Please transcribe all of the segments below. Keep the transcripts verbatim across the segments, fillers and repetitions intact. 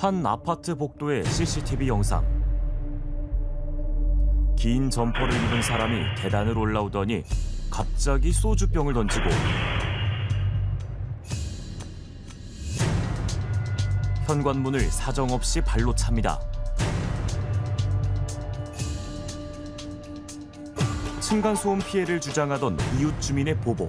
한 아파트 복도의 씨씨티비 영상. 긴 점퍼를 입은 사람이 계단을 올라오더니 갑자기 소주병을 던지고 현관문을 사정없이 발로 찹니다. 층간소음 피해를 주장하던 이웃 주민의 보복.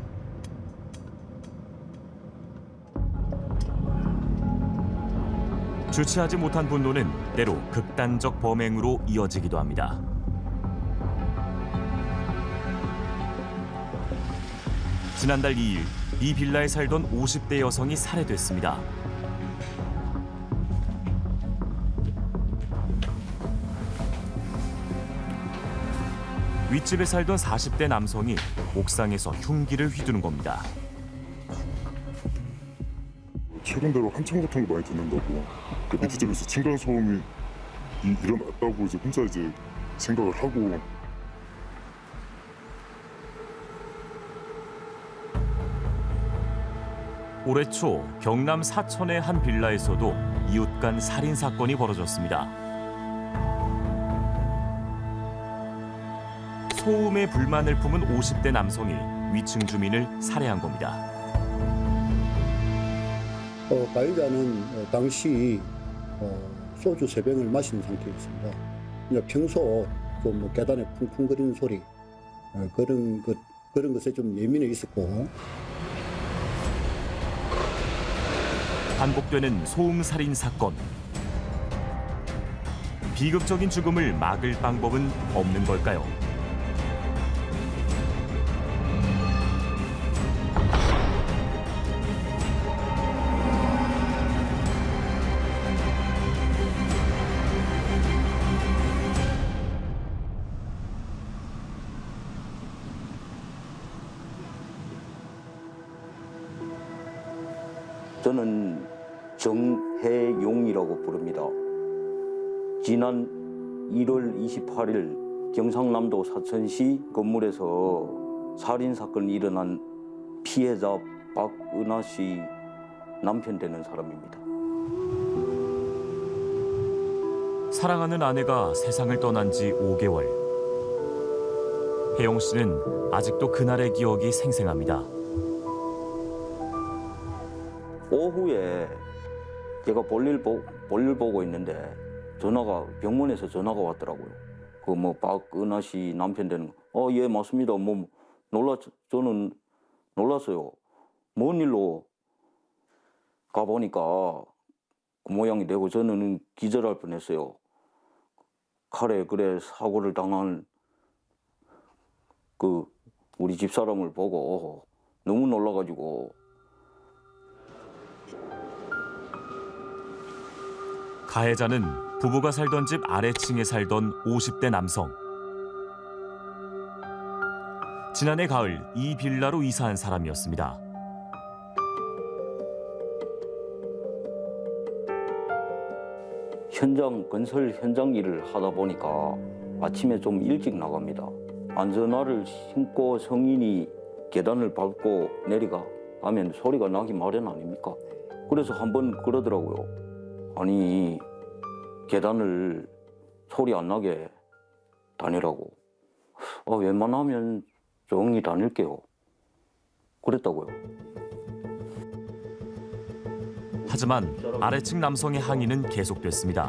주체하지 못한 분노는 때로 극단적 범행으로 이어지기도 합니다. 지난달 이 일, 이 빌라에 살던 오십 대 여성이 살해됐습니다. 윗집에 살던 사십 대 남성이 옥상에서 흉기를 휘두른 겁니다. 최근 들어 한참 같은 거 많이 듣는다고. 그 밑에 집에서 층간 소음이 이, 일어났다고 이제 혼자 이제 생각을 하고. 올해 초 경남 사천의 한 빌라에서도 이웃 간 살인 사건이 벌어졌습니다. 소음에 불만을 품은 오십 대 남성이 위층 주민을 살해한 겁니다. 어, 가해자는 당시 어, 소주 세 병을 마신 상태였습니다. 이제 평소 좀 뭐 계단에 쿵쿵거리는 소리 어, 그런 것 그런 것에 좀 예민해 있었고. 반복되는 소음 살인 사건. 비극적인 죽음을 막을 방법은 없는 걸까요? 저는 정혜용이라고 부릅니다. 지난 일월 이십팔일 경상남도 사천시 건물에서 살인사건이 일어난 피해자 박은하 씨 남편 되는 사람입니다. 사랑하는 아내가 세상을 떠난 지 오 개월. 혜영 씨는 아직도 그날의 기억이 생생합니다. 오후에 제가 볼일, 보, 볼일 보고 있는데 전화가 병원에서 전화가 왔더라고요. 그 뭐 박은하 씨 남편 되는 거. 어, 예, 맞습니다. 뭐 놀라 저는 놀랐어요. 뭔 일로 가보니까 그 모양이 되고 저는 기절할 뻔했어요. 칼에 그래 사고를 당한 그 우리 집사람을 보고 너무 놀라가지고. 가해자는 부부가 살던 집 아래층에 살던 오십 대 남성. 지난해 가을 이 빌라로 이사한 사람이었습니다. 현장 건설 현장 일을 하다 보니까 아침에 좀 일찍 나갑니다. 안전화를 신고 성인이 계단을 밟고 내려가 하면 소리가 나기 마련 아닙니까? 그래서 한번 그러더라고요. 아니, 계단을 소리 안 나게 다니라고. 어, 웬만하면 조용히 다닐게요. 그랬다고요. 하지만 아래층 남성의 항의는 계속됐습니다.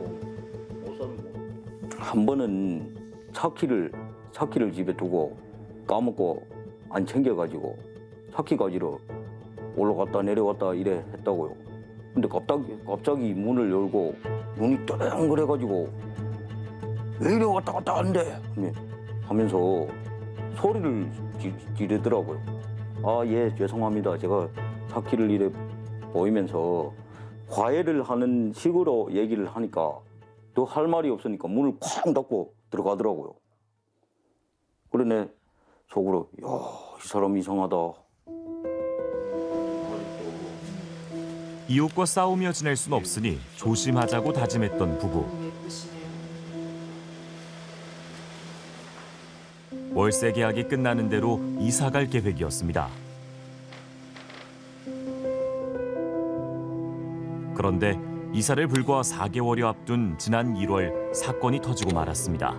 한 번은 차키를, 차키를 집에 두고 까먹고 안 챙겨가지고 차키 가지러 올라갔다 내려왔다 이래 했다고요. 근데 갑자기, 갑자기 문을 열고 문이 뚜렁 그래가지고 왜 이래 왔다 갔다 하는데 하면서 소리를 지, 지르더라고요. 아, 예, 죄송합니다. 제가 차키를 이래 보이면서 화해를 하는 식으로 얘기를 하니까 또 할 말이 없으니까 문을 쾅 닫고 들어가더라고요. 그러네 속으로 야, 이 사람 이상하다. 이웃과 싸우며 지낼 순 없으니 조심하자고 다짐했던 부부. 월세 계약이 끝나는 대로 이사갈 계획이었습니다. 그런데 이사를 불과 사 개월여 앞둔 지난 일월 사건이 터지고 말았습니다.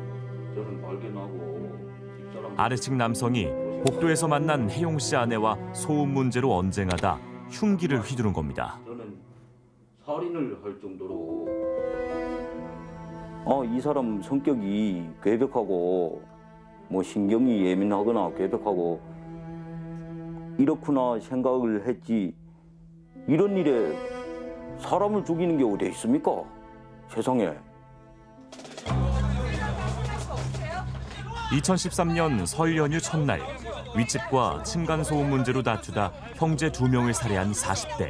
아래층 남성이 복도에서 만난 혜용 씨 아내와 소음 문제로 언쟁하다 흉기를 휘두른 겁니다. 저는 살인을 할 정도로 어, 이 사람 성격이 괴벽하고 뭐 신경이 예민하거나 괴벽하고 이렇구나 생각을 했지 이런 일에 사람을 죽이는 게 어디 있습니까? 세상에. 이천십삼 년 설 연휴 첫날 윗집과 층간소음 문제로 다투다 형제 두 명을 살해한 사십 대.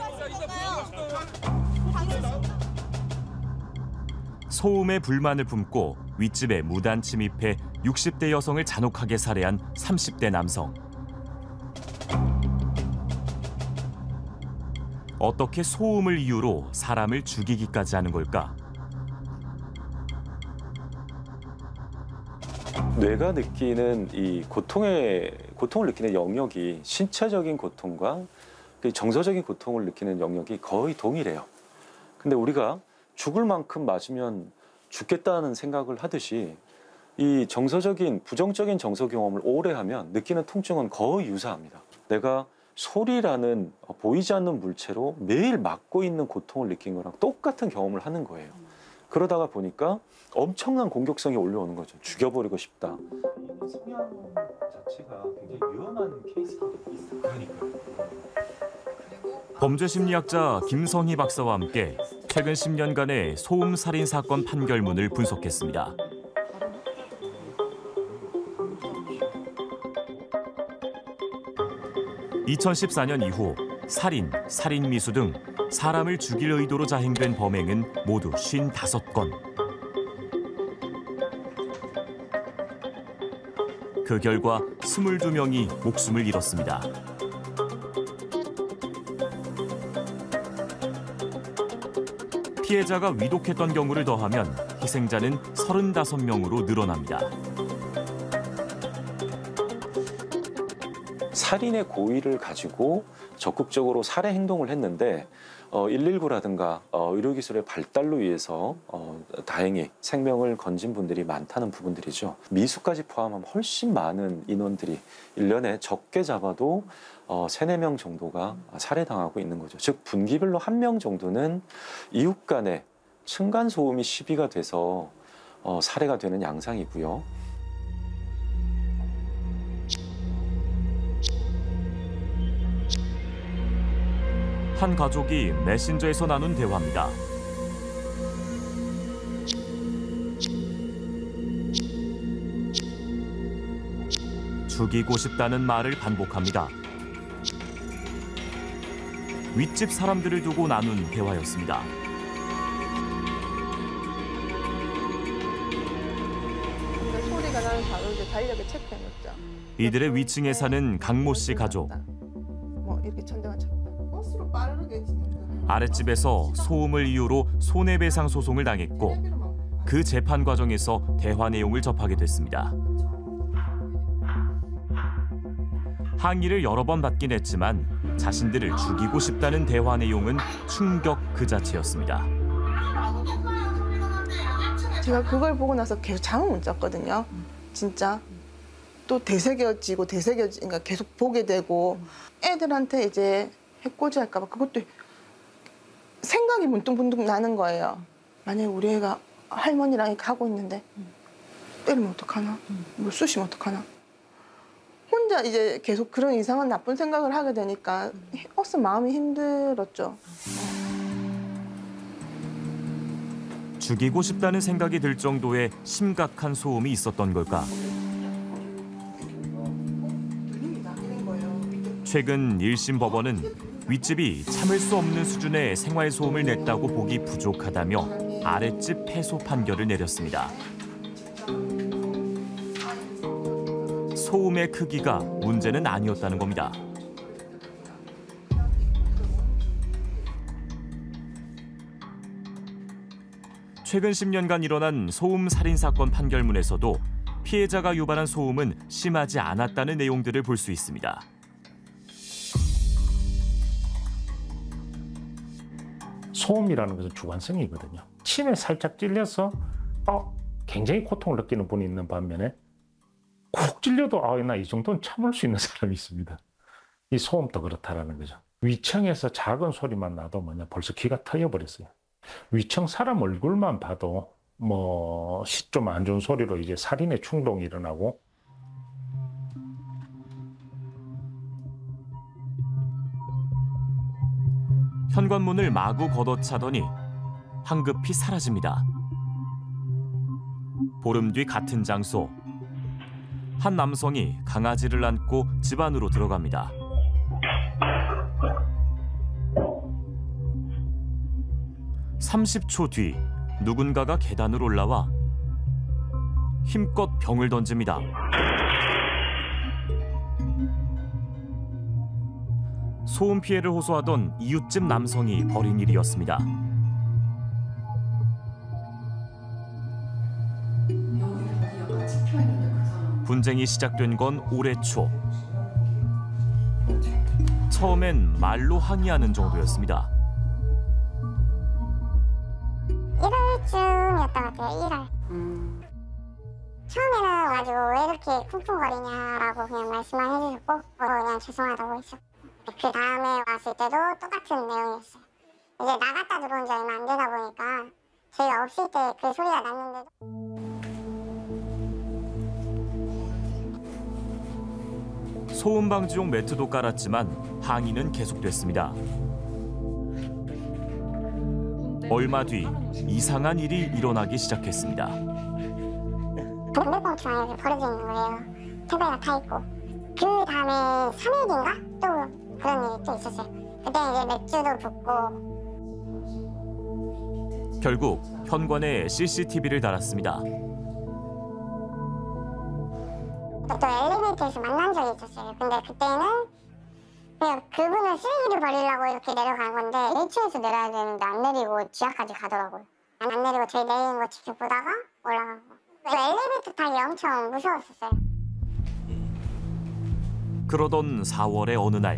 소음에 불만을 품고 윗집에 무단 침입해 육십 대 여성을 잔혹하게 살해한 삼십 대 남성. 어떻게 소음을 이유로 사람을 죽이기까지 하는 걸까? 뇌가 느끼는 이 고통의 고통을 느끼는 영역이 신체적인 고통과 정서적인 고통을 느끼는 영역이 거의 동일해요. 근데 우리가 죽을 만큼 맞으면 죽겠다는 생각을 하듯이 이 정서적인 부정적인 정서 경험을 오래 하면 느끼는 통증은 거의 유사합니다. 내가 소리라는 보이지 않는 물체로 매일 맞고 있는 고통을 느낀 거랑 똑같은 경험을 하는 거예요. 그러다가 보니까 엄청난 공격성이 올라오는 거죠. 죽여버리고 싶다. 성향 자체가 굉장히 위험한 케이스도 있어요. 그러니까요. 범죄심리학자 김성희 박사와 함께 최근 십 년간의 소음 살인 사건 판결문을 분석했습니다. 이천십사 년 이후 살인, 살인미수 등 사람을 죽일 의도로 자행된 범행은 모두 오십오 건. 그 결과 이십이 명이 목숨을 잃었습니다. 피해자가 위독했던 경우를 더하면 희생자는 서른다섯 명으로 늘어납니다. 살인의 고의를 가지고 적극적으로 살해 행동을 했는데 어, 일일구라든가 어, 의료기술의 발달로 위해서 어, 다행히 생명을 건진 분들이 많다는 부분들이죠. 미수까지 포함하면 훨씬 많은 인원들이 일 년에 적게 잡아도 어, 세네 명 정도가 살해당하고 있는 거죠. 즉 분기별로 한 명 정도는 이웃 간에 층간소음이 시비가 돼서 어, 살해가 되는 양상이고요. 한 가족이 메신저에서 나눈 대화입니다. 죽이고 싶다는 말을 반복합니다. 윗집 사람들을 두고 나눈 대화였습니다. 소리가 나는 바로 이제 달력에 체크해놓자. 이들의 위층에 사는 강모 씨 가족. 뭐 이렇게 천장을 쳤다. 버스로 빠르게 아랫집에서 소음을 이유로 손해배상 소송을 당했고 그 재판 과정에서 대화 내용을 접하게 됐습니다. 항의를 여러 번 받긴 했지만 자신들을 죽이고 싶다는 대화 내용은 충격 그 자체였습니다. 제가 그걸 보고 나서 계속 잠을 못 잤거든요. 진짜. 또 되새겨지고 되새겨지, 그러니까 계속 보게 되고 애들한테 이제 해코지할까 봐 그것도 생각이 문득문득 나는 거예요. 만약에 우리 애가 할머니랑 이렇게 하고 있는데 때리면 어떡하나? 뭘 쑤시면 어떡하나? 혼자 이제 계속 그런 이상한 나쁜 생각을 하게 되니까 어서 마음이 힘들었죠. 죽이고 싶다는 생각이 들 정도의 심각한 소음이 있었던 걸까? 최근 일 심 법원은 윗집이 참을 수 없는 수준의 생활소음을 냈다고 보기 부족하다며 아랫집 패소 판결을 내렸습니다. 소음의 크기가 문제는 아니었다는 겁니다. 최근 십 년간 일어난 소음 살인 사건 판결문에서도 피해자가 유발한 소음은 심하지 않았다는 내용들을 볼 수 있습니다. 소음이라는 것은 주관성이거든요. 침에 살짝 찔려서 어, 굉장히 고통을 느끼는 분이 있는 반면에 콕 찔려도 아, 나 이 정도는 참을 수 있는 사람이 있습니다. 이 소음도 그렇다라는 거죠. 위층에서 작은 소리만 나도 뭐냐 벌써 귀가 터져버렸어요. 위층 사람 얼굴만 봐도 뭐 좀 안 좋은 소리로 이제 살인의 충동이 일어나고 현관문을 마구 걷어차더니 황급히 사라집니다. 보름 뒤 같은 장소. 한 남성이 강아지를 안고 집 안으로 들어갑니다. 삼십 초 뒤 누군가가 계단을 올라와 힘껏 병을 던집니다. 소음 피해를 호소하던 이웃집 남성이 벌인 일이었습니다. 분쟁이 시작된 건 올해 초. 처음엔 말로 항의하는 정도였습니다. 일월쯤이었던 것 같아요. 일월. 음. 처음에는 와가지고 왜 이렇게 쿵쿵거리냐라고 그냥 말씀만 해주셨고 어, 그냥 죄송하다고 했었고 그 다음에 왔을 때도 똑같은 내용이었어요. 이제 나갔다 들어온 지 얼마 안 되다 보니까 저희가 없을 때 그 소리가 났는데도 소음 방지용 매트도 깔았지만 항의는 계속됐습니다. 얼마 뒤 이상한 일이 일어나기 시작했습니다. 담배꽁초가 이렇게 버려져 있는 거예요. 테이블에 타 있고. 그 다음에 삼 일인가 또 그런 일이 또 있었어요. 그때 이제 맥주도 붓고. 결국 현관에 씨씨티비를 달았습니다. 또 엘리베이터에서 만난 적이 있었어요. 근데 그때는 그냥 그분은 쓰레기를 버리려고 이렇게 내려간 건데 일 층에서 내려야 되는데 안 내리고 지하까지 가더라고요. 안 내리고 저희 내리는 거 직접 보다가 올라가고. 엘리베이터 타기 엄청 무서웠었어요. 그러던 사월의 어느 날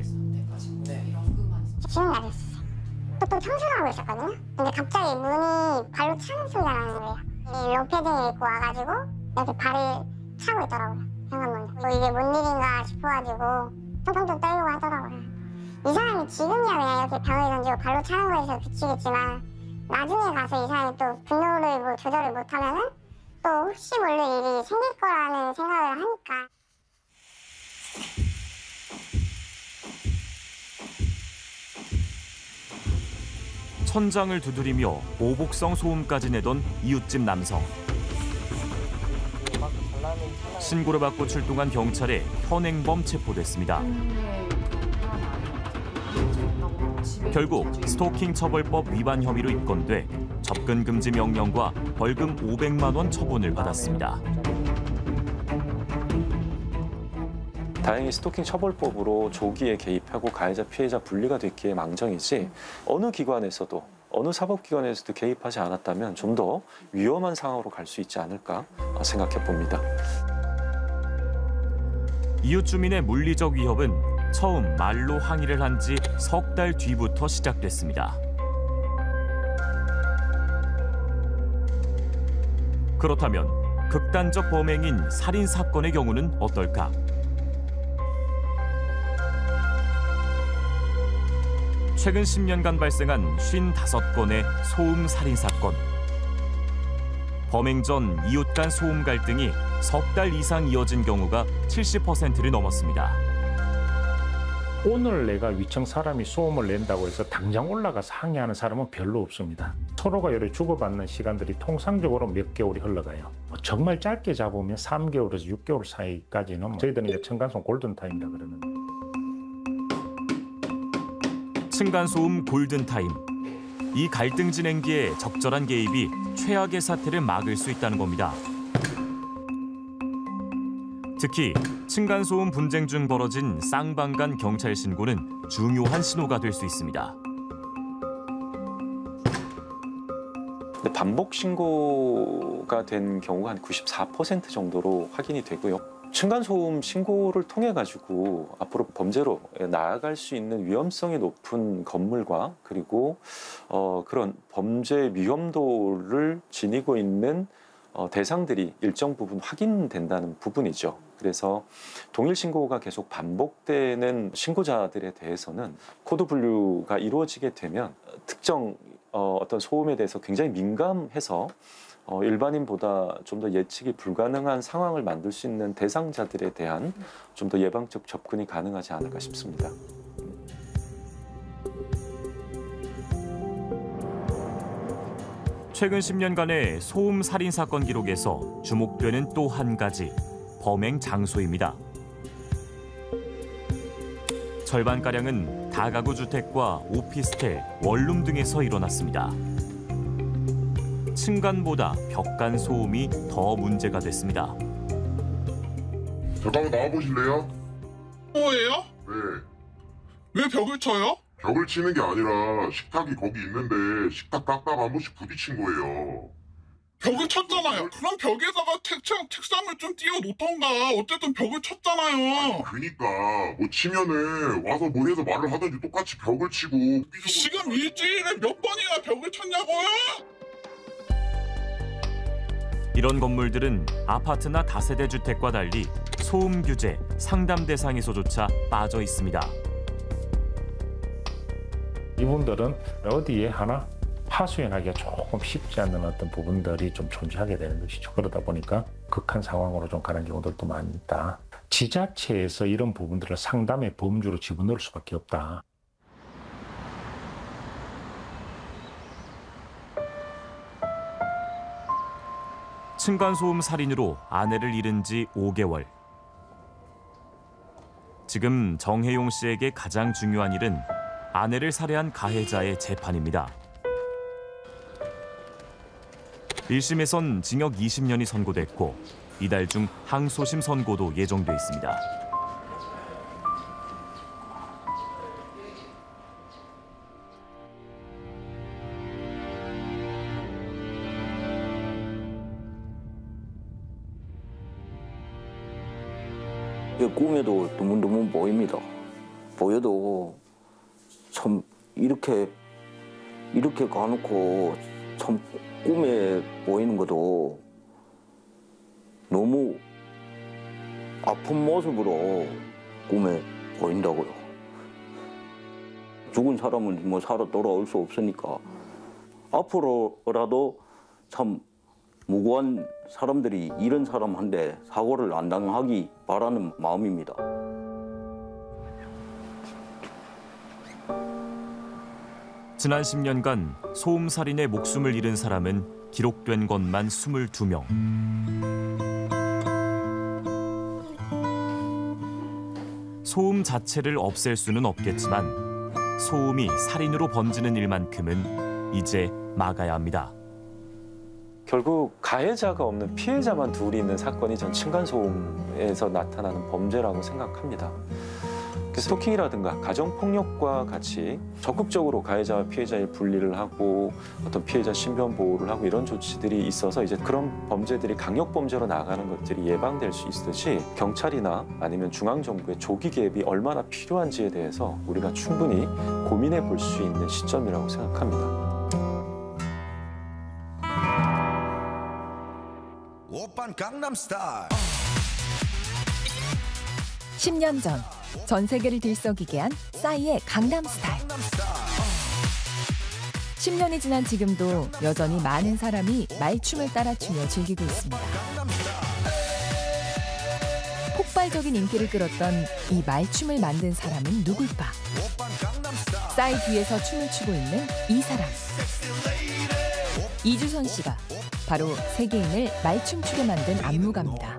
쉬는 날이었어요. 또, 또 청소를 하고 있었거든요. 근데 갑자기 문이 발로 차는 소리가 나는 거예요. 이 롱패딩을 입고 와가지고 이렇게 발을 차고 있더라고요. 현관문. 뭐 이게 뭔 일인가 싶어가지고 통통통 떨려고 하더라고요. 이 사람이 지금이야 그냥 이렇게 병을 던지고 발로 차는 거에서 그치겠지만 나중에 가서 이 사람이 또 분노를 뭐 조절을 못하면은 또 혹시 모를 일이 생길 거라는 생각을 하니까. 천장을 두드리며 보복성 소음까지 내던 이웃집 남성. 신고를 받고 출동한 경찰에 현행범 체포됐습니다. 결국 스토킹 처벌법 위반 혐의로 입건돼 접근 금지 명령과 벌금 오백만 원 처분을 받았습니다. 다행히 스토킹 처벌법으로 조기에 개입하고 가해자 피해자 분리가 됐기에 망정이지 어느 기관에서도 어느 사법기관에서도 개입하지 않았다면 좀 더 위험한 상황으로 갈 수 있지 않을까 생각해 봅니다. 이웃 주민의 물리적 위협은 처음 말로 항의를 한 지 석 달 뒤부터 시작됐습니다. 그렇다면 극단적 범행인 살인 사건의 경우는 어떨까? 최근 십 년간 발생한 오십오 건의 소음 살인 사건. 범행 전 이웃 간 소음 갈등이 석 달 이상 이어진 경우가 칠십 퍼센트를 넘었습니다. 오늘 내가 위층 사람이 소음을 낸다고 해서 당장 올라가서 항의하는 사람은 별로 없습니다. 서로가 이렇게 주고받는 시간들이 통상적으로 몇 개월이 흘러가요. 정말 짧게 잡으면 삼 개월에서 육 개월 사이까지는 저희들은 이제 층간소음 골든타임이라 그러는데. 층간소음 골든타임. 이 갈등 진행기에 적절한 개입이 최악의 사태를 막을 수 있다는 겁니다. 특히 층간소음 분쟁 중 벌어진 쌍방간 경찰 신고는 중요한 신호가 될 수 있습니다. 반복 신고가 된 경우가 한 구십사 퍼센트 정도로 확인이 되고요. 층간소음 신고를 통해 가지고 앞으로 범죄로 나아갈 수 있는 위험성이 높은 건물과 그리고 어, 그런 범죄 위험도를 지니고 있는 어, 대상들이 일정 부분 확인된다는 부분이죠. 그래서 동일 신고가 계속 반복되는 신고자들에 대해서는 코드 분류가 이루어지게 되면 특정 어, 어떤 소음에 대해서 굉장히 민감해서 어, 일반인보다 좀 더 예측이 불가능한 상황을 만들 수 있는 대상자들에 대한 좀 더 예방적 접근이 가능하지 않을까 싶습니다. 최근 십 년간의 소음 살인 사건 기록에서 주목되는 또 한 가지 범행 장소입니다. 절반가량은 다가구 주택과 오피스텔, 원룸 등에서 일어났습니다. 층간보다 벽간 소음이 더 문제가 됐습니다. 잠깐만 나와보실래요? 뭐예요? 네. 왜 벽을 쳐요? 벽을 치는 게 아니라 식탁이 거기 있는데 식탁 깎다가 한 번씩 부딪힌 거예요. 벽을 쳤잖아요. 그럼 벽에다가 책상, 책상을 좀 띄워 놓던가. 어쨌든 벽을 쳤잖아요. 그니까 뭐 치면은 와서 뭐 해서 말을 하든지 똑같이 벽을 치고. 지금 일주일에 몇 번이나 벽을 쳤냐고요? 이런 건물들은 아파트나 다세대 주택과 달리 소음 규제, 상담 대상에서조차 빠져 있습니다. 이분들은 어디에 하나 하수연하기가 조금 쉽지 않은 어떤 부분들이 좀 존재하게 되는 것이죠. 그러다 보니까 극한 상황으로 좀 가는 경우들도 많이 있다. 지자체에서 이런 부분들을 상담의 범주로 집어넣을 수밖에 없다. 층간소음 살인으로 아내를 잃은 지 오 개월. 지금 정혜용 씨에게 가장 중요한 일은 아내를 살해한 가해자의 재판입니다. 일 심에선 징역 이십 년이 선고됐고 이달 중 항소심 선고도 예정돼 있습니다. 꿈에도 드문드문 보입니다. 보여도 참 이렇게 이렇게 가놓고 참 꿈에 보이는 것도 너무 아픈 모습으로 꿈에 보인다고요. 죽은 사람은 뭐 살아 돌아올 수 없으니까 앞으로라도 참 무고한 사람들이 이런 사람한테 사고를 안 당하기 바라는 마음입니다. 지난 십 년간 소음 살인의 목숨을 잃은 사람은 기록된 것만 이십이 명. 소음 자체를 없앨 수는 없겠지만 소음이 살인으로 번지는 일만큼은 이제 막아야 합니다. 결국 가해자가 없는 피해자만 둘이 있는 사건이 전 층간소음에서 나타나는 범죄라고 생각합니다. 스토킹이라든가 가정폭력과 같이 적극적으로 가해자와 피해자의 분리를 하고 어떤 피해자 신변 보호를 하고 이런 조치들이 있어서 이제 그런 범죄들이 강력범죄로 나가는 것들이 예방될 수 있듯이 경찰이나 아니면 중앙정부의 조기 개입이 얼마나 필요한지에 대해서 우리가 충분히 고민해 볼 수 있는 시점이라고 생각합니다. 십 년 전 전 세계를 들썩이게 한 싸이의 강남스타일. 십 년이 지난 지금도 여전히 많은 사람이 말춤을 따라 추며 즐기고 있습니다. 폭발적인 인기를 끌었던 이 말춤을 만든 사람은 누굴까? 싸이 뒤에서 춤을 추고 있는 이 사람. 이주선 씨가 바로 세계인을 말춤추게 만든 안무가입니다.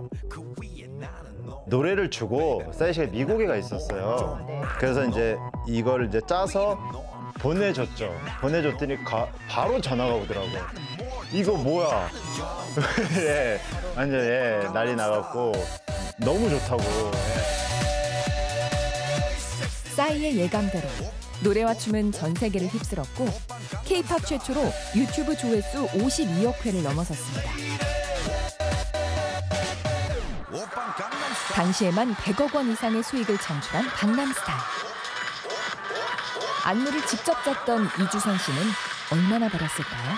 노래를 주고 싸이 씨가 미고개가 있었어요. 그래서 이제 이걸 이제 짜서 보내줬죠. 보내줬더니 가, 바로 전화가 오더라고요. 이거 뭐야? 예, 완전 예, 난리 나갔고 너무 좋다고. 예. 싸이의 예감대로 노래와 춤은 전 세계를 휩쓸었고 케이팝 최초로 유튜브 조회수 오십이억 회를 넘어섰습니다. 당시에만 백억 원 이상의 수익을 창출한 강남스타일. 안무를 직접 짰던 이주선 씨는 얼마나 벌었을까요?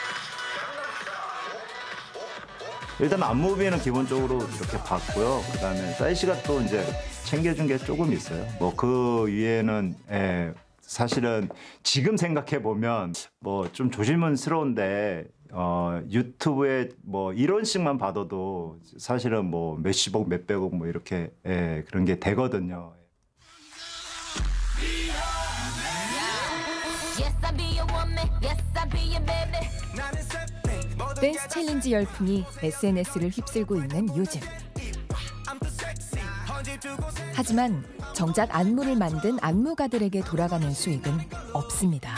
일단 안무비는 기본적으로 이렇게 받고요. 그다음에 싸이 씨가 또 이제 챙겨준 게 조금 있어요. 뭐 그 위에는 예, 사실은 지금 생각해 보면 뭐 좀 조심스러운데 어, 유튜브에 뭐 이런 식만 봐도 사실은 뭐 몇십억, 몇백억 뭐 이렇게 예, 그런 게 되거든요. 댄스 챌린지 열풍이 에스엔에스를 휩쓸고 있는 요즘. 하지만 정작 안무를 만든 안무가들에게 돌아가는 수익은 없습니다.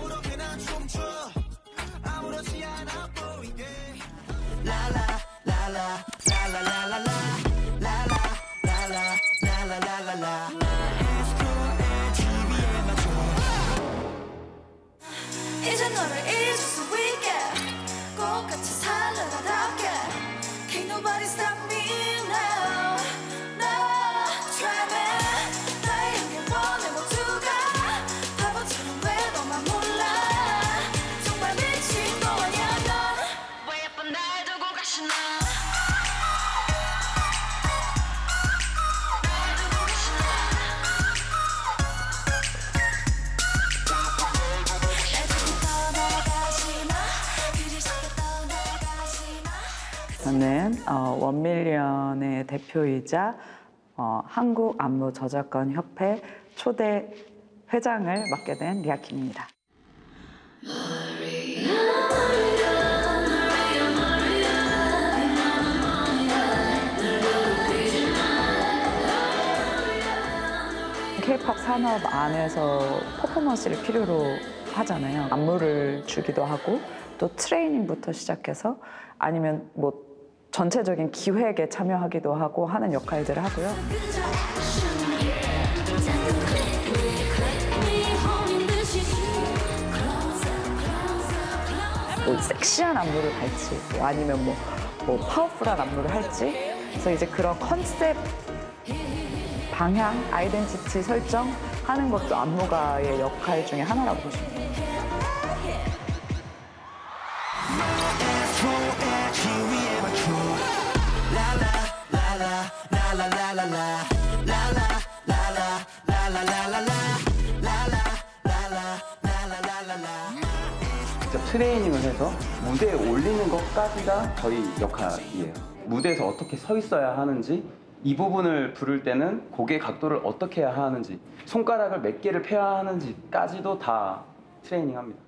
이제 너를 잊을 수 있게 꼭 같이 살아나답게 Can't nobody stop me now now Try me 나의 영원의 모두가 바보처럼 왜 너만 몰라 정말 미친 거 아냐 넌 왜 예쁜 날 두고 가시나 저는 어, 원밀리언의 대표이자 어, 한국 안무 저작권 협회 초대 회장을 맡게 된 리아킴입니다. K-팝 산업 안에서 퍼포먼스를 필요로 하잖아요. 안무를 주기도 하고 또 트레이닝부터 시작해서 아니면 뭐 전체적인 기획에 참여하기도 하고 하는 역할들을 하고요. 뭐 섹시한 안무를 할지 뭐 아니면 뭐, 뭐 파워풀한 안무를 할지 그래서 이제 그런 컨셉 방향, 아이덴티티 설정하는 것도 안무가의 역할 중에 하나라고 보시면 돼요. 직접 트레이닝을 해서 무대에 올리는 것까지가 저희 역할이에요. 무대에서 어떻게 서 있어야 하는지 이 부분을 부를 때는 고개 각도를 어떻게 해야 하는지 손가락을 몇 개를 펴야 하는지까지도 다 트레이닝합니다.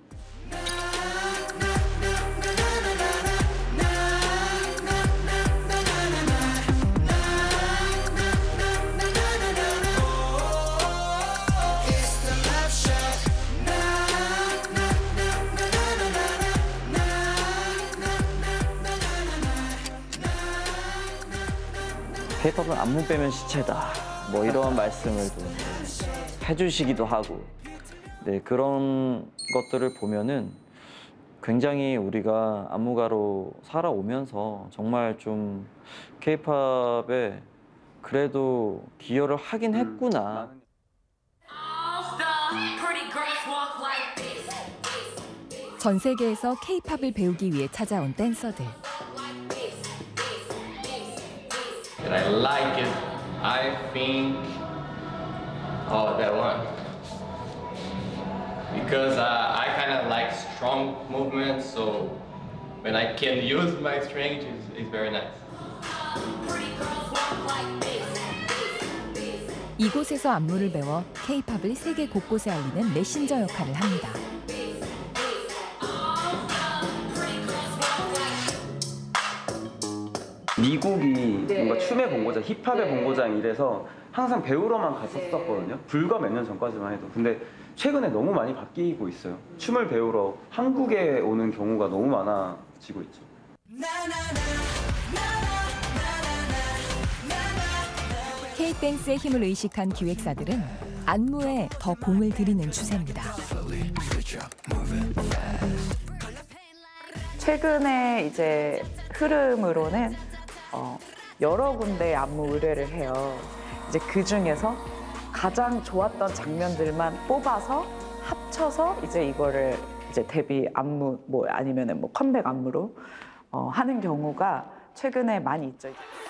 K-팝은 안무 빼면 시체다. 뭐 이런 말씀을 좀 해주시기도 하고, 네 그런 것들을 보면은 굉장히 우리가 안무가로 살아오면서 정말 좀 K-팝에 그래도 기여를 하긴 했구나. 전 세계에서 K-팝을 배우기 위해 찾아온 댄서들. And I like it. I think, oh, that one. Because uh, I kind of like strong movements, so when I can use my strength, it's, it's very nice. 이곳에서 안무를 배워 K-팝을 세계 곳곳에 알리는 메신저 역할을 합니다. 미국이 네. 뭔가 춤의 본고장, 힙합의 네. 본고장 이래서 항상 배우러만 갔었거든요. 불과 몇 년 전까지만 해도. 근데 최근에 너무 많이 바뀌고 있어요. 춤을 배우러 한국에 오는 경우가 너무 많아지고 있죠. K-댄스의 힘을 의식한 기획사들은 안무에 더 공을 들이는 추세입니다. 최근에 이제 흐름으로는 어, 여러 군데의 안무 의뢰를 해요. 이제 그 중에서 가장 좋았던 장면들만 뽑아서 합쳐서 이제 이거를 이제 데뷔 안무 뭐 아니면은 뭐 컴백 안무로 어, 하는 경우가 최근에 많이 있죠.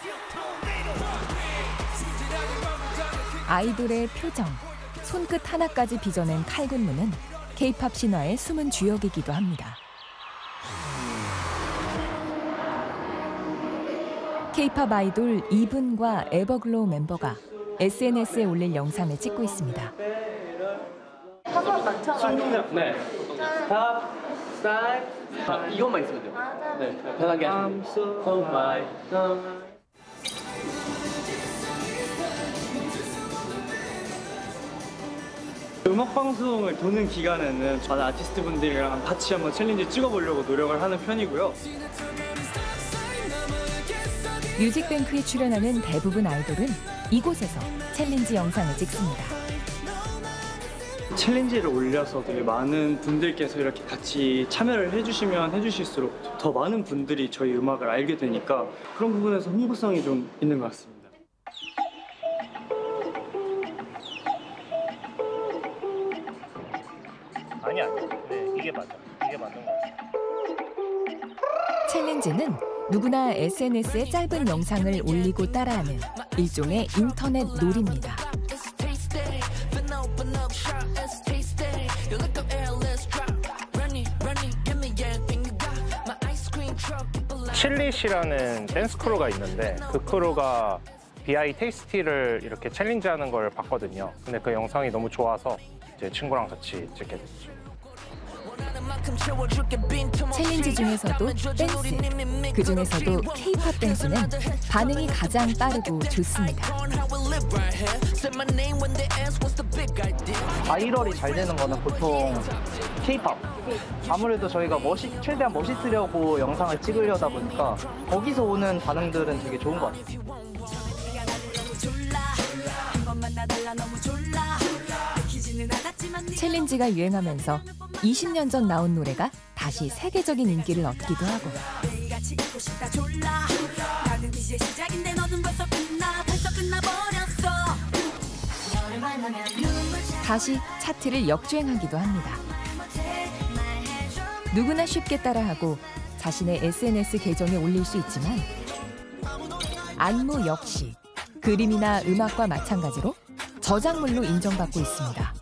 아이돌의 표정, 손끝 하나까지 빚어낸 칼군무는 케이팝 신화의 숨은 주역이기도 합니다. 케이팝 아이돌 이분과 에버글로우 멤버가 에스엔에스에 올릴 영상을 찍고 있습니다. 한번 맞춰가지고. 네. 스탑, 스타일. 아, 이것만 있으면 돼요. 네, 편하게 하시면 돼요. So my, so my. 음악 방송을 도는 기간에는 다른 아티스트 분들이랑 같이 한번 챌린지 찍어보려고 노력을 하는 편이고요. 뮤직뱅크에 출연하는 대부분 아이돌은 이곳에서 챌린지 영상을 찍습니다. 챌린지를 올려서 되게 많은 분들께서 이렇게 같이 참여를 해주시면 해주실수록 더 많은 분들이 저희 음악을 알게 되니까 그런 부분에서 홍보성이 좀 있는 것 같습니다. 아니야, 네, 이게 맞아. 이게 맞는 거 같아. 챌린지는 누구나 에스엔에스에 짧은 영상을 올리고 따라하는 일종의 인터넷 놀이입니다. 칠릿이라는 댄스 크루가 있는데 그 크루가 비아이 테이스티를 이렇게 챌린지하는 걸 봤거든요. 근데 그 영상이 너무 좋아서 이제 친구랑 같이 찍게 됐죠. 챌린지 중에서도 댄스, 그 중에서도 케이팝 댄스는 반응이 가장 빠르고 좋습니다. 바이럴이 잘 되는 거는 보통 케이팝. 아무래도 저희가 멋있, 최대한 멋있으려고 영상을 찍으려다 보니까 거기서 오는 반응들은 되게 좋은 것 같아요. 챌린지가 유행하면서 이십 년 전 나온 노래가 다시 세계적인 인기를 얻기도 하고 다시 차트를 역주행하기도 합니다. 누구나 쉽게 따라하고 자신의 에스엔에스 계정에 올릴 수 있지만 안무 역시 그림이나 음악과 마찬가지로 저작물로 인정받고 있습니다.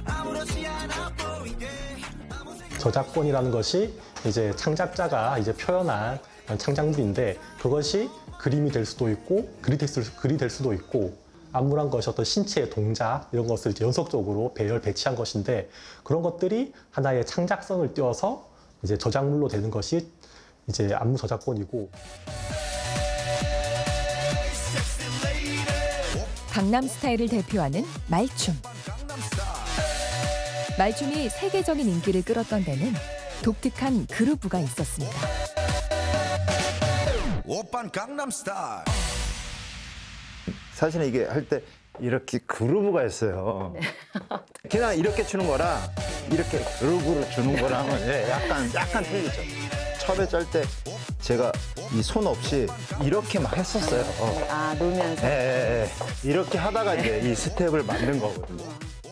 저작권이라는 것이 이제 창작자가 이제 표현한 창작물인데 그것이 그림이 될 수도 있고 글이 될, 수, 글이 될 수도 있고 안무란 것이 어떤 신체의 동작 이런 것을 이제 연속적으로 배열 배치한 것인데 그런 것들이 하나의 창작성을 띄워서 이제 저작물로 되는 것이 이제 안무 저작권이고. 강남스타일을 대표하는 말춤. 말춤이 세계적인 인기를 끌었던 데는 독특한 그루브가 있었습니다. 오빤 강남스타일. 사실은 이게 할 때 이렇게 그루브가 있어요. 네. 그냥 이렇게 추는 거랑 이렇게 그루브를 주는 거랑은 약간 약간 틀리죠. 첩에 짤 때 제가 이 손 없이 이렇게 막 했었어요. 어. 아, 놀면서? 네, 네, 네. 이렇게 하다가 이제 이 스텝을 만든 거거든요.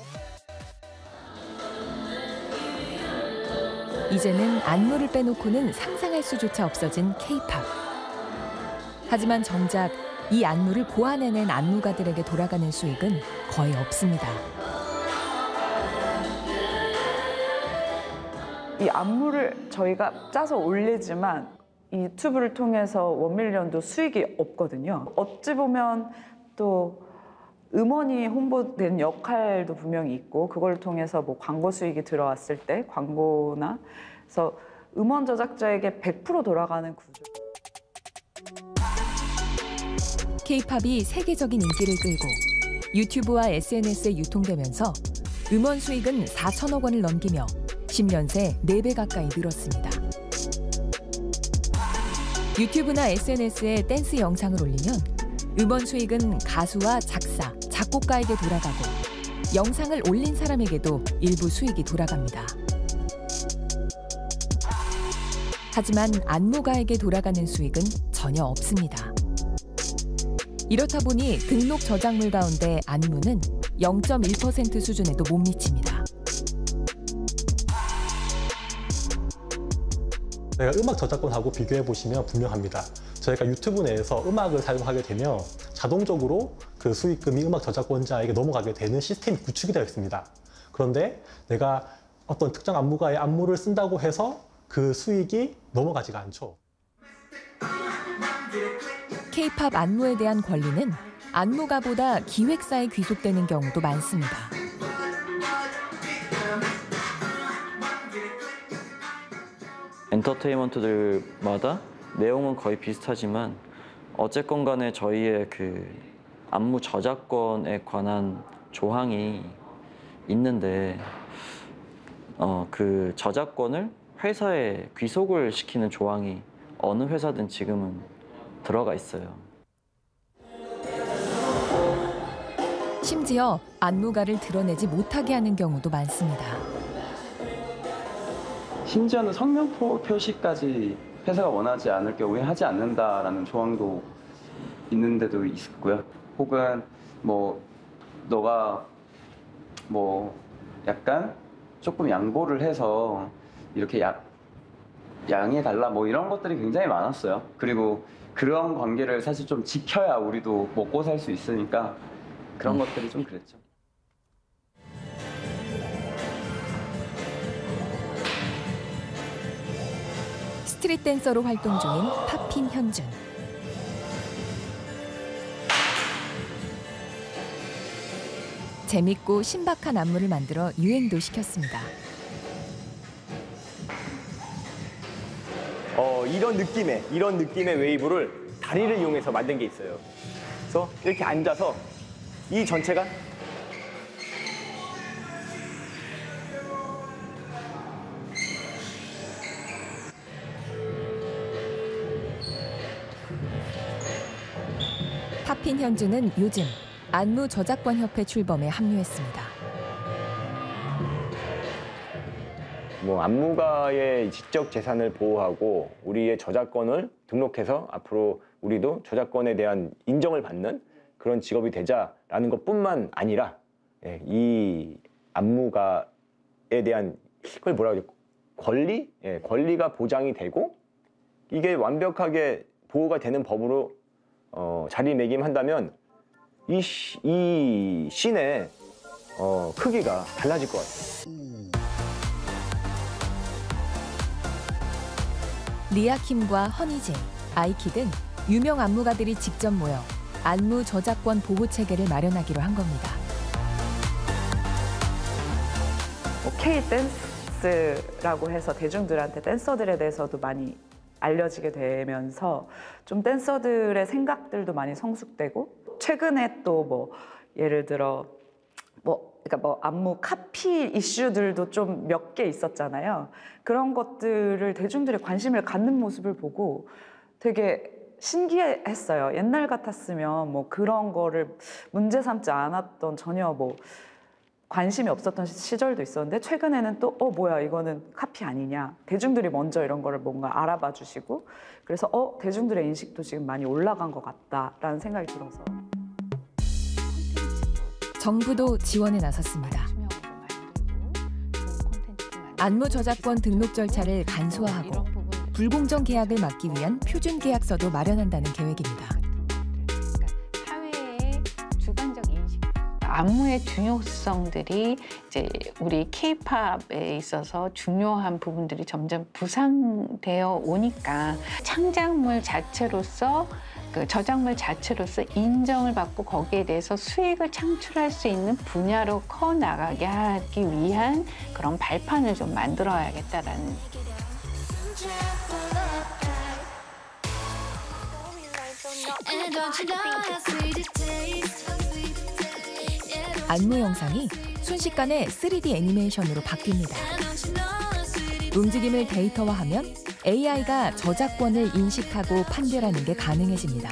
이제는 안무를 빼놓고는 상상할 수조차 없어진 케이팝. 하지만 정작 이 안무를 고안해낸 안무가들에게 돌아가는 수익은 거의 없습니다. 이 안무를 저희가 짜서 올리지만 이 유튜브를 통해서 원밀리언도 수익이 없거든요. 어찌 보면 또 음원이 홍보된 역할도 분명히 있고 그걸 통해서 뭐 광고 수익이 들어왔을 때 광고나 그래서 음원 저작자에게 백 퍼센트 돌아가는 구조. 케이팝이 세계적인 인기를 끌고 유튜브와 에스엔에스에 유통되면서 음원 수익은 사천억 원을 넘기며 십 년 새 네 배 가까이 늘었습니다. 유튜브나 에스엔에스에 댄스 영상을 올리면 음원 수익은 가수와 작사, 작곡가에게 돌아가고 영상을 올린 사람에게도 일부 수익이 돌아갑니다. 하지만 안무가에게 돌아가는 수익은 전혀 없습니다. 이렇다 보니 등록 저작물 가운데 안무는 영 점 일 퍼센트 수준에도 못 미칩니다. 저희가 음악 저작권하고 비교해 보시면 분명합니다. 저희가 유튜브 내에서 음악을 사용하게 되면 자동적으로 그 수익금이 음악 저작권자에게 넘어가게 되는 시스템이 구축이 되어 있습니다. 그런데 내가 어떤 특정 안무가의 안무를 쓴다고 해서 그 수익이 넘어가지가 않죠. 케이팝 안무에 대한 권리는 안무가보다 기획사에 귀속되는 경우도 많습니다. 엔터테인먼트들마다 내용은 거의 비슷하지만 어쨌건 간에 저희의 그 안무 저작권에 관한 조항이 있는데 어, 그 저작권을 회사에 귀속을 시키는 조항이 어느 회사든 지금은 들어가 있어요. 심지어 안무가를 드러내지 못하게 하는 경우도 많습니다. 심지어는 성명 표시까지 회사가 원하지 않을 경우에 하지 않는다라는 조항도 있는 데도 있고요. 혹은 뭐 너가 뭐 약간 조금 양보를 해서 이렇게 야, 양해달라 뭐 이런 것들이 굉장히 많았어요. 그리고 그런 관계를 사실 좀 지켜야 우리도 먹고 살 수 있으니까 그런 음. 것들이 좀 그랬죠. 스트릿 댄서로 활동 중인 팝핀 현준. 재밌고 신박한 안무를 만들어 유행도 시켰습니다. 어, 이런 느낌의 이런 느낌의 웨이브를 다리를 이용해서 만든 게 있어요. 그래서 이렇게 앉아서 이 전체가 팝핀 현주는 요즘 안무 저작권 협회 출범에 합류했습니다. 뭐 안무가의 지적 재산을 보호하고 우리의 저작권을 등록해서 앞으로 우리도 저작권에 대한 인정을 받는 그런 직업이 되자라는 것뿐만 아니라 예, 이 안무가에 대한 그걸 뭐라고 하죠? 권리? 예, 권리가 보장이 되고 이게 완벽하게 보호가 되는 법으로 어, 자리매김한다면 이, 시, 이 씬의 어, 크기가 달라질 것 같아요. 리아킴과 허니제, 아이키 등 유명 안무가들이 직접 모여 안무 저작권 보호 체계를 마련하기로 한 겁니다. K-댄스라고 해서 대중들한테 댄서들에 대해서도 많이 알려지게 되면서 좀 댄서들의 생각들도 많이 성숙되고 최근에 또 뭐 예를 들어 뭐 그러니까 뭐 안무 카피 이슈들도 좀 몇 개 있었잖아요. 그런 것들을 대중들의 관심을 갖는 모습을 보고 되게 신기했어요. 옛날 같았으면 뭐 그런 거를 문제 삼지 않았던 전혀 뭐 관심이 없었던 시절도 있었는데 최근에는 또 어 뭐야 이거는 카피 아니냐 대중들이 먼저 이런 거를 뭔가 알아봐 주시고 그래서 어 대중들의 인식도 지금 많이 올라간 것 같다라는 생각이 들어서 정부도 지원에 나섰습니다. 안무 저작권 등록 절차를 간소화하고 불공정 계약을 막기 위한 표준 계약서도 마련한다는 계획입니다. 안무의 중요성들이 이제 우리 케이팝에 있어서 중요한 부분들이 점점 부상되어 오니까 창작물 자체로서 그 저작물 자체로서 인정을 받고 거기에 대해서 수익을 창출할 수 있는 분야로 커 나가게 하기 위한 그런 발판을 좀 만들어야겠다라는. 안무 영상이 순식간에 쓰리디 애니메이션으로 바뀝니다. 움직임을 데이터화하면 에이아이가 저작권을 인식하고 판별하는 게 가능해집니다.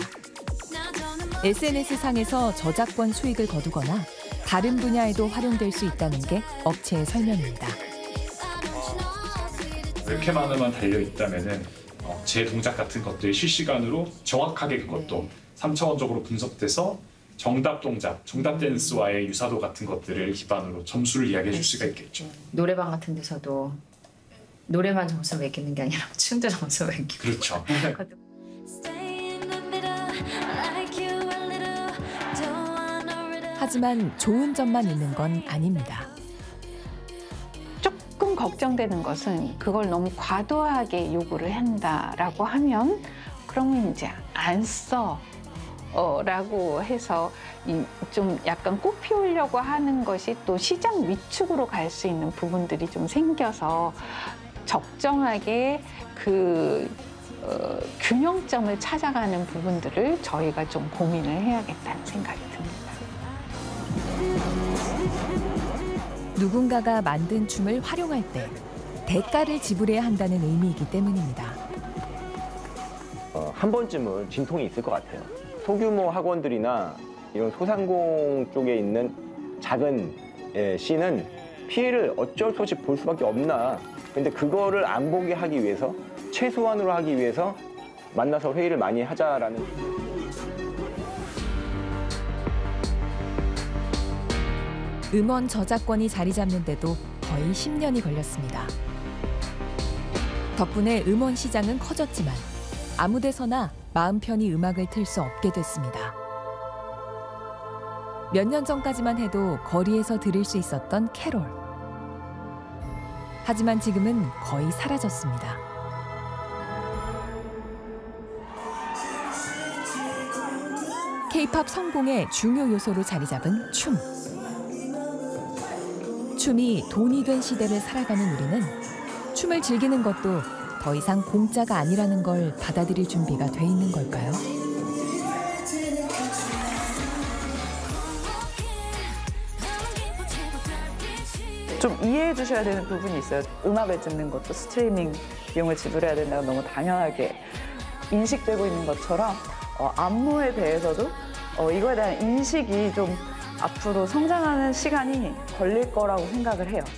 에스엔에스상에서 저작권 수익을 거두거나 다른 분야에도 활용될 수 있다는 게 업체의 설명입니다. 이렇게만으로만 달려있다면은 어, 제 동작 같은 것들이 실시간으로 정확하게 그것도 삼 차원적으로 분석돼서 정답 동작, 정답 댄스와의 유사도 같은 것들을 기반으로 점수를 이야기해 줄 수가 있겠죠. 노래방 같은 데서도 노래만 점수 매기는 게 아니라 춤도 점수 매기고. 그렇죠. 하지만 좋은 점만 있는 건 아닙니다. 조금 걱정되는 것은 그걸 너무 과도하게 요구를 한다라고 하면 그러면 이제 안 써. 어, 라고 해서 이, 좀 약간 꽃 피우려고 하는 것이 또 시장 위축으로 갈 수 있는 부분들이 좀 생겨서 적정하게 그 어, 균형점을 찾아가는 부분들을 저희가 좀 고민을 해야겠다는 생각이 듭니다. 누군가가 만든 춤을 활용할 때 대가를 지불해야 한다는 의미이기 때문입니다. 어, 한 번쯤은 진통이 있을 것 같아요. 소규모 학원들이나 이런 소상공 쪽에 있는 작은 예, 씬은 피해를 어쩔 수 없이 볼 수밖에 없나. 근데 그거를 안 보게 하기 위해서 최소한으로 하기 위해서 만나서 회의를 많이 하자라는. 음원 저작권이 자리 잡는데도 거의 십 년이 걸렸습니다. 덕분에 음원 시장은 커졌지만 아무 데서나 마음 편히 음악을 틀 수 없게 됐습니다. 몇 년 전까지만 해도 거리에서 들을 수 있었던 캐롤. 하지만 지금은 거의 사라졌습니다. 케이팝 성공의 중요 요소로 자리 잡은 춤. 춤이 돈이 된 시대를 살아가는 우리는 춤을 즐기는 것도 더 이상 공짜가 아니라는 걸 받아들일 준비가 돼 있는 걸까요? 좀 이해해 주셔야 되는 부분이 있어요. 음악을 듣는 것도 스트리밍 비용을 지불해야 된다고 너무 당연하게 인식되고 있는 것처럼 어, 안무에 대해서도 어, 이거에 대한 인식이 좀 앞으로 성장하는 시간이 걸릴 거라고 생각을 해요.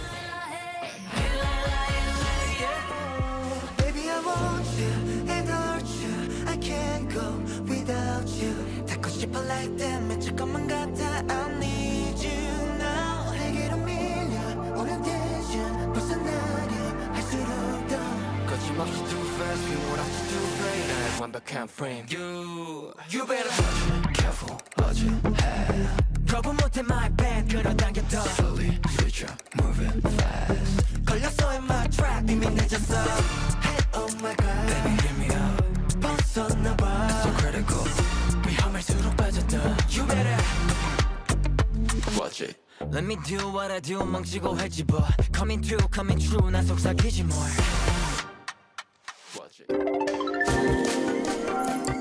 You, you better careful, 어지해 problem 못해 my band 끌어당겼다 Slowly switch up, moving fast 걸렸어 in my track 이미 늦었어 Hey oh my god Baby give me up 벗어나봐 So critical 위험할수록 빠졌다 You better Watch it Let me do what I do 멍치고 했지 but Coming true, coming true 난 속삭이지 뭘 Watch it